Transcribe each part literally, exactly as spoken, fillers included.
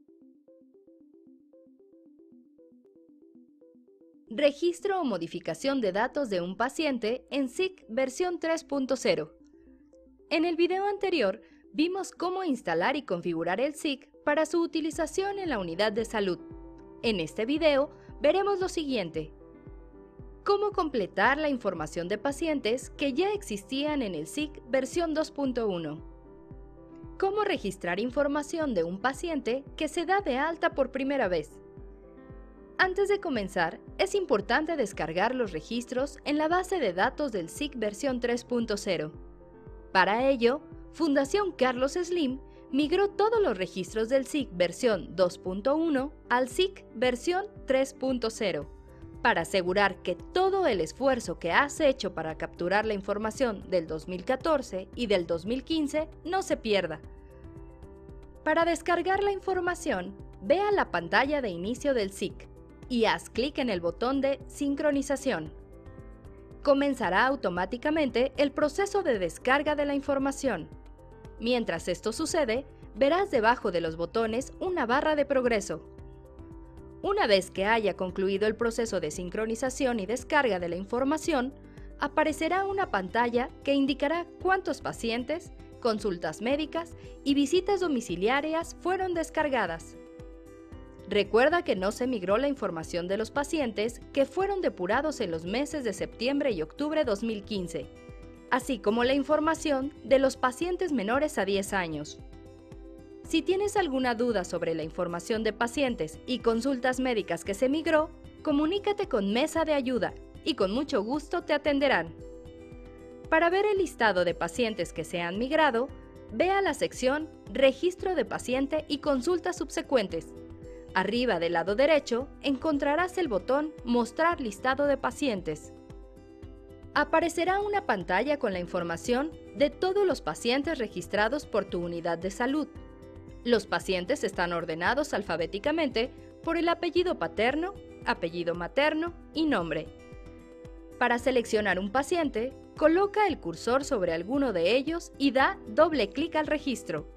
Registro o modificación de datos de un paciente en S I C versión tres punto cero. En el video anterior, vimos cómo instalar y configurar el S I C para su utilización en la unidad de salud. En este video, veremos lo siguiente: cómo completar la información de pacientes que ya existían en el S I C versión dos punto uno. Cómo registrar información de un paciente que se da de alta por primera vez. Antes de comenzar, es importante descargar los registros en la base de datos del S I C versión tres punto cero. Para ello, Fundación Carlos Slim migró todos los registros del S I C versión dos punto uno al S I C versión tres punto cero, para asegurar que todo el esfuerzo que has hecho para capturar la información del dos mil catorce y del dos mil quince no se pierda. Para descargar la información, ve a la pantalla de inicio del S I C y haz clic en el botón de Sincronización. Comenzará automáticamente el proceso de descarga de la información. Mientras esto sucede, verás debajo de los botones una barra de progreso. Una vez que haya concluido el proceso de sincronización y descarga de la información, aparecerá una pantalla que indicará cuántos pacientes, consultas médicas y visitas domiciliarias fueron descargadas. Recuerda que no se migró la información de los pacientes que fueron depurados en los meses de septiembre y octubre de dos mil quince, así como la información de los pacientes menores a diez años. Si tienes alguna duda sobre la información de pacientes y consultas médicas que se migró, comunícate con Mesa de Ayuda y con mucho gusto te atenderán. Para ver el listado de pacientes que se han migrado, ve a la sección Registro de paciente y consultas subsecuentes. Arriba del lado derecho encontrarás el botón Mostrar listado de pacientes. Aparecerá una pantalla con la información de todos los pacientes registrados por tu unidad de salud. Los pacientes están ordenados alfabéticamente por el apellido paterno, apellido materno y nombre. Para seleccionar un paciente, coloca el cursor sobre alguno de ellos y da doble clic al registro.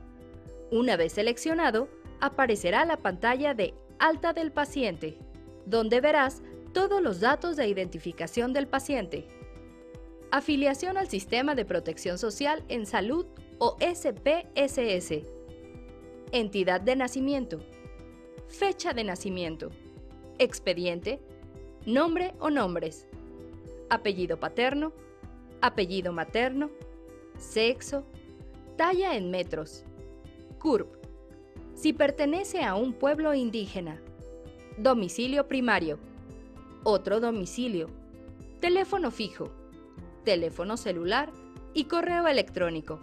Una vez seleccionado, aparecerá la pantalla de Alta del paciente, donde verás todos los datos de identificación del paciente. Afiliación al Sistema de Protección Social en Salud o S P S S. Entidad de nacimiento. Fecha de nacimiento. Expediente. Nombre o nombres. Apellido paterno. Apellido materno. Sexo. Talla en metros. C U R P. Si pertenece a un pueblo indígena. Domicilio primario. Otro domicilio. Teléfono fijo. Teléfono celular y correo electrónico.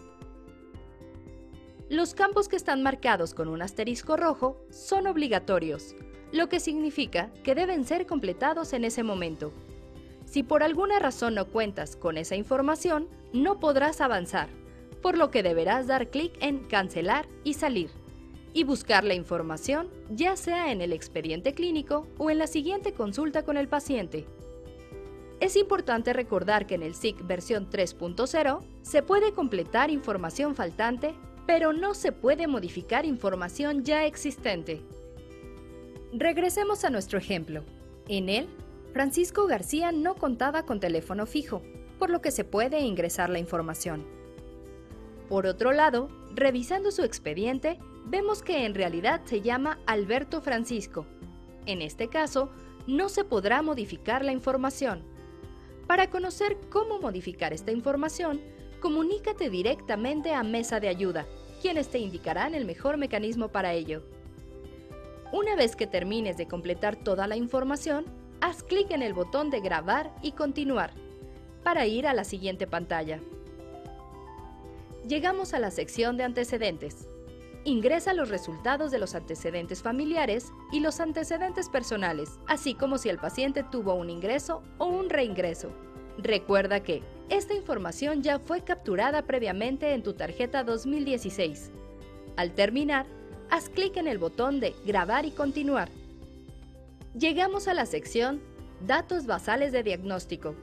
Los campos que están marcados con un asterisco rojo son obligatorios, lo que significa que deben ser completados en ese momento. Si por alguna razón no cuentas con esa información, no podrás avanzar, por lo que deberás dar clic en Cancelar y salir, y buscar la información ya sea en el expediente clínico o en la siguiente consulta con el paciente. Es importante recordar que en el S I C versión tres punto cero se puede completar información faltante, pero no se puede modificar información ya existente. Regresemos a nuestro ejemplo. En él, Francisco García no contaba con teléfono fijo, por lo que se puede ingresar la información. Por otro lado, revisando su expediente, vemos que en realidad se llama Alberto Francisco. En este caso, no se podrá modificar la información. Para conocer cómo modificar esta información, comunícate directamente a Mesa de Ayuda, quienes te indicarán el mejor mecanismo para ello. Una vez que termines de completar toda la información, haz clic en el botón de Grabar y Continuar, para ir a la siguiente pantalla. Llegamos a la sección de antecedentes. Ingresa los resultados de los antecedentes familiares y los antecedentes personales, así como si el paciente tuvo un ingreso o un reingreso. Recuerda que esta información ya fue capturada previamente en tu tarjeta dos mil dieciséis. Al terminar, haz clic en el botón de Grabar y Continuar. Llegamos a la sección Datos basales de diagnóstico.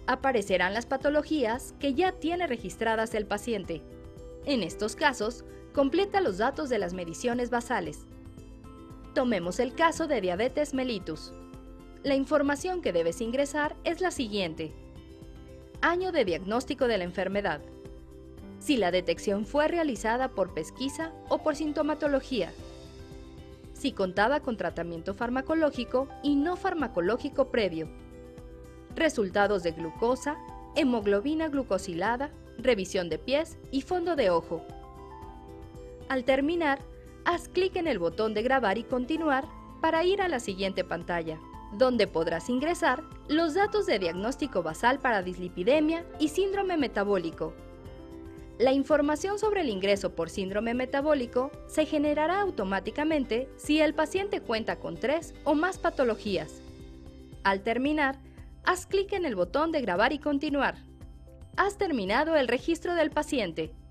Aparecerán las patologías que ya tiene registradas el paciente. En estos casos, Completa los datos de las mediciones basales. Tomemos el caso de diabetes mellitus. La información que debes ingresar es la siguiente. Año de diagnóstico de la enfermedad. Si la detección fue realizada por pesquisa o por sintomatología. Si contaba con tratamiento farmacológico y no farmacológico previo. Resultados de glucosa, hemoglobina glucosilada, revisión de pies y fondo de ojo. Al terminar, haz clic en el botón de grabar y continuar para ir a la siguiente pantalla, donde podrás ingresar los datos de diagnóstico basal para dislipidemia y síndrome metabólico. La información sobre el ingreso por síndrome metabólico se generará automáticamente si el paciente cuenta con tres o más patologías. Al terminar, haz clic en el botón de grabar y continuar. Has terminado el registro del paciente.